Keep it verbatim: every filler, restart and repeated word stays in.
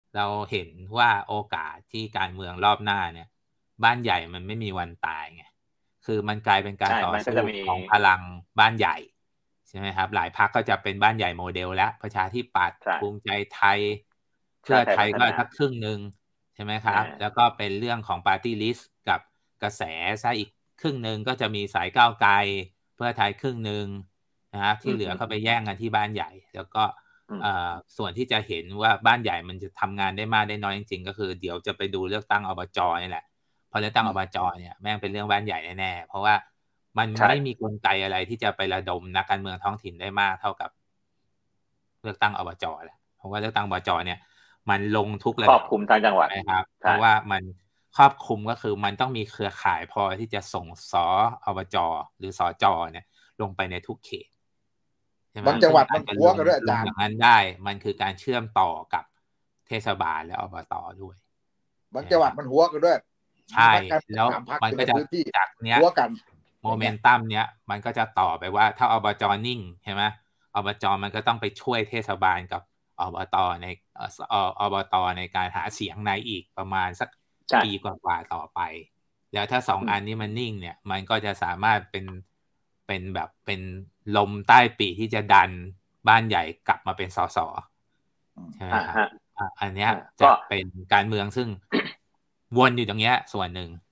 เราเห็นว่าโอกาสที่การเมืองรอบหน้าเนี่ยบ้านใหญ่มันไม่มีวันตายไงคือมันกลายเป็นการใช่ต่อสู้มันก็จะมีของพลังบ้านใหญ่ใช่ไหมครับหลายพรรคก็จะเป็นบ้านใหญ่โมเดลแล้วประชาธิปัตย์ใช่ภูมิใจไทยเพื่ชาอติไทยพัฒนาไทยก็สักครึ่งหนึ่งใช่ไหมคอ่รับแล้วาก็เป็นเรื่องของปาร์ตี้ลิสต์กับกระแสซะอีกครึ่งหนึ่งก็จะมีสายก้าวไกลเพื่อไทยครึ่งหนึ่งนะครับที่เหลืออืมอืมก็ไปแย่งกันที่บ้านใหญ่แล้วก็อืมเอ่อส่วนที่จะเห็นว่าบ้านใหญ่มันจะทำงานได้มากได้น้อยจริงๆก็คือเดี๋ยวจะไปดูเลือกตั้งอบจนี่แหละพอเลือกตั้งอบจเนี่ยแม่งเป็นเรื่องบ้านใหญ่แน่ๆเพราะว่ามันใช่ไม่มีกลไกอะไรที่จะไประดมนักการเมืองท้องถิ่นได้มากเท่ากับเลือกตั้งอบจแหละเพราะว่าเลือกตั้งอบจเนี่ยมันลงทุกระดับครอบคลุมทั้งจังหวัดนะครับเพใช่ราะว่ามันครอบคลุมก็คือมันต้องมีเครือข่ายพอที่จะส่งสอบจหรือสจเนี่ยลงไปในทุกเขตใช่ไหมบางจังหวัดมันซึ่งการจะลงพัวกันด้วยอาลงจารย์อย่างนั้นได้มันคือการเชื่อมต่อกับเทศบาลและอบตด้วยบางจังหวัดมันหัวกันด้วยใช่นักการเมืองแล้วสามพรรคมันก็จะอยู่ในพื้นที่จากเนี้ยหัวกันโมเมนตัมเนี้ยมันก็จะต่อไปว่าถ้าอบจนิ่งใช่ไหมอบจมันก็ต้องไปช่วยเทศบาลกับอบตในเอ่ออบตในการหาเสียงในอีกประมาณสักใช่ปีกว่าๆต่อไปแล้วถ้าสองอืมอันนี้มันนิ่งเนี่ยมันก็จะสามารถเป็นเป็นแบบเป็นลมใต้ปีกที่จะดันบ้านใหญ่กลับมาเป็นสสใช่ไหมครับอ่าฮะอ่ะอันเนี้ยอ่าจะก็เป็นการเมืองซึ่งวนอยู่ตรงเนี้ยส่วนหนึ่ง